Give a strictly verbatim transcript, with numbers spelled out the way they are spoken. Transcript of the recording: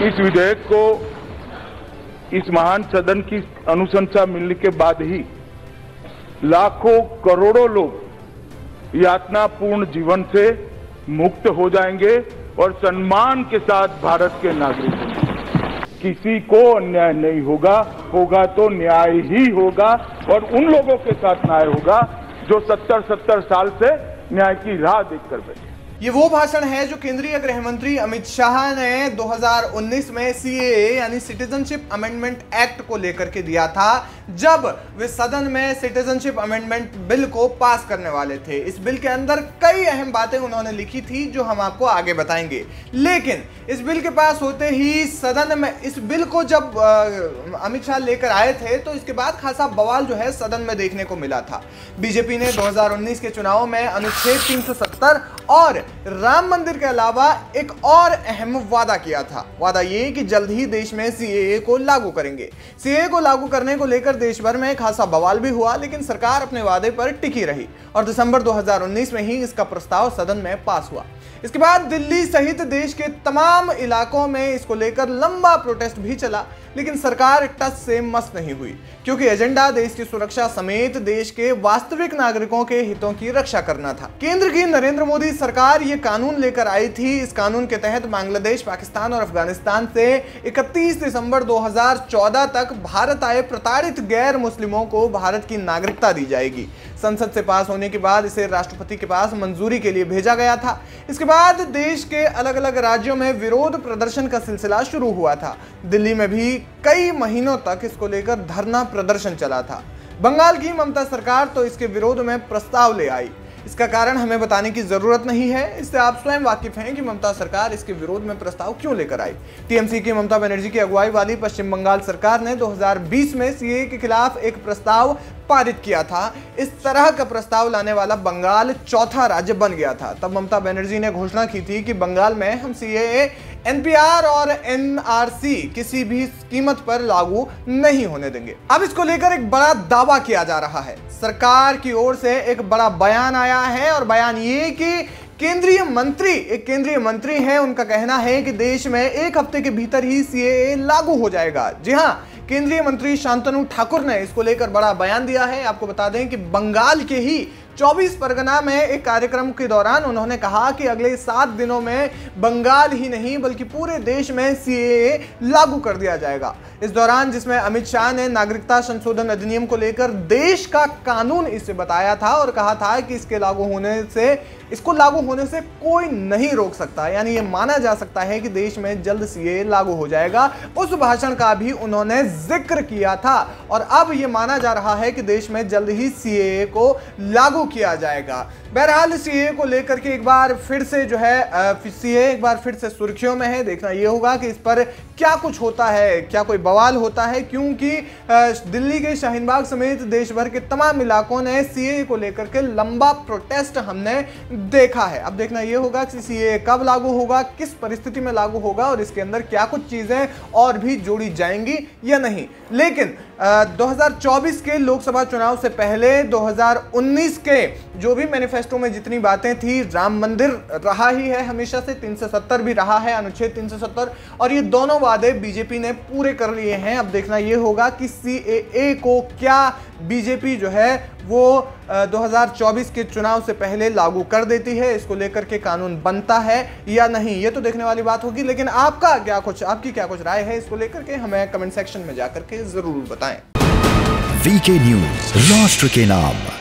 इस विधेयक को इस महान सदन की अनुशंसा मिलने के बाद ही लाखों करोड़ों लोग यातनापूर्ण जीवन से मुक्त हो जाएंगे और सम्मान के साथ भारत के नागरिक होंगे। किसी को अन्याय नहीं होगा, होगा तो न्याय ही होगा और उन लोगों के साथ न्याय होगा जो सत्तर सत्तर साल से न्याय की राह देखकर बैठे। ये वो भाषण है जो केंद्रीय गृह मंत्री अमित शाह ने दो हज़ार उन्नीस में सीएए यानी सिटीजनशिप अमेंडमेंट एक्ट को लेकर के दिया था, जब वे सदन में सिटीजनशिप अमेंडमेंट बिल को पास करने वाले थे। इस बिल के अंदर कई अहम बातें उन्होंने लिखी थी जो हम आपको आगे बताएंगे। लेकिन इस बिल के पास होते ही सदन में इस बिल को जब अमित शाह लेकर आए थे तो इसके बाद खासा बवाल जो है सदन में देखने को मिला था। बीजेपी ने दो हज़ार उन्नीस के चुनाव में अनुच्छेद तीन सौ सत्तर और राम मंदिर के अलावा एक और अहम वादा किया था। वादा ये कि जल्द ही देश में सीएए को लागू करेंगे। सीएए को लागू करने को लेकर देश भर में खासा बवाल भी हुआ, लेकिन सरकार अपने वादे पर टिकी रही और दिसंबर दो हज़ार उन्नीस में ही इसका प्रस्ताव सदन में पास हुआ। इसके बाद दिल्ली सहित देश के तमाम इलाकों में इसको लेकर लंबा प्रोटेस्ट भी चला, लेकिन सरकार टस से मस नहीं हुई, क्योंकि एजेंडा देश की सुरक्षा समेत देश के वास्तविक नागरिकों के हितों की रक्षा करना था। केंद्र की नरेंद्र मोदी सरकार ये कानून लेकर आई थी। इस कानून के तहत बांग्लादेश, पाकिस्तान और अफगानिस्तान से इकतीस दिसंबर दो हज़ार चौदह तक भारत आए प्रताड़ित गैर मुस्लिमों को भारत की नागरिकता दी जाएगी। संसद से पास होने के बाद इसे राष्ट्रपति के पास मंजूरी के लिए भेजा गया था। इसके बाद देश के अलग अलग राज्यों में विरोध प्रदर्शन का सिलसिला शुरू हुआ था। दिल्ली में भी कई महीनों तक इसको लेकर धरना प्रदर्शन चला था। बंगाल की ममता सरकार तो इसके विरोध में प्रस्ताव ले आई। इसका कारण हमें बताने की जरूरत नहीं है, इससे आप स्वयं वाकिफ हैं कि ममता सरकार इसके विरोध में प्रस्ताव क्यों लेकर आई। टीएमसी की ममता बनर्जी की अगुवाई वाली पश्चिम बंगाल सरकार ने दो हज़ार बीस में सीएए के खिलाफ एक प्रस्ताव पारित किया था। इस तरह का प्रस्ताव लाने वाला बंगाल चौथा राज्य बन गया था। तब ममता बनर्जी ने घोषणा की थी कि बंगाल में हम सीएए, एनपीआर और एनआरसी किसी भी कीमत पर लागू नहीं होने देंगे। अब इसको लेकर एक बड़ा दावा किया जा रहा है। सरकार की ओर से एक बड़ा बयान आया है और बयान ये कि केंद्रीय मंत्री एक केंद्रीय मंत्री हैं, उनका कहना है कि देश में एक हफ्ते के भीतर ही सीएए लागू हो जाएगा। जी हां, केंद्रीय मंत्री शांतनु ठाकुर ने इसको लेकर बड़ा बयान दिया है। आपको बता दें कि बंगाल के ही चौबीस परगना में एक कार्यक्रम के दौरान उन्होंने कहा कि अगले सात दिनों में बंगाल ही नहीं बल्कि पूरे देश में सीएए लागू कर दिया जाएगा। इस दौरान जिसमें अमित शाह ने नागरिकता संशोधन अधिनियम को लेकर देश का कानून इसे बताया था और कहा था कि इसके लागू होने से इसको लागू होने से कोई नहीं रोक सकता, यानी ये माना जा सकता है कि देश में जल्द सीएए लागू हो जाएगा। उस भाषण का भी उन्होंने जिक्र किया था और अब ये माना जा रहा है कि देश में जल्द ही सीएए को लागू किया जाएगा। बहरहाल सीएए को लेकर के एक बार फिर से जो है सीएए एक बार फिर से सुर्खियों में है। देखना यह होगा कि इस पर क्या कुछ होता है, क्या कोई बवाल होता है, क्योंकि दिल्ली के शाहीन बाग समेत देश भर के तमाम इलाकों ने सीएए को लेकर के लंबा प्रोटेस्ट हमने देखा है। अब देखना यह होगा कि सीएए कब लागू होगा, किस परिस्थिति में लागू होगा और इसके अंदर क्या कुछ चीजें और भी जोड़ी जाएंगी या नहीं। लेकिन दो हज़ार चौबीस के लोकसभा चुनाव से पहले दो हज़ार उन्नीस के जो भी मैनिफेस्टो में जितनी बातें थी, राम मंदिर रहा ही है हमेशा से, तीन सौ सत्तर भी रहा है, अनुच्छेद तीन सौ सत्तर, और ये दोनों वादे बीजेपी ने पूरे कर लिए हैं। अब देखना ये होगा कि सीएए को क्या बीजेपी जो है वो दो हज़ार चौबीस के चुनाव से पहले लागू कर देती है, इसको लेकर के कानून बनता है या नहीं, ये तो देखने वाली बात होगी। लेकिन आपका क्या कुछ आपकी क्या कुछ राय है इसको लेकर के हमें कमेंट सेक्शन में जाकर के जरूर बताएं। वीके न्यूज, राष्ट्र के नाम।